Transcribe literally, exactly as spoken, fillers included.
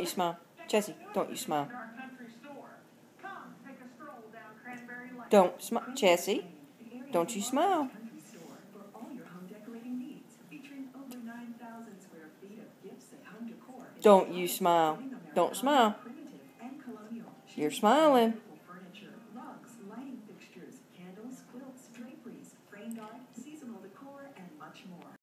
you smile. Chessie, don't you smile. Don't smile. Chessie, don't you smile. Don't you smile. Don't smile. You're smiling.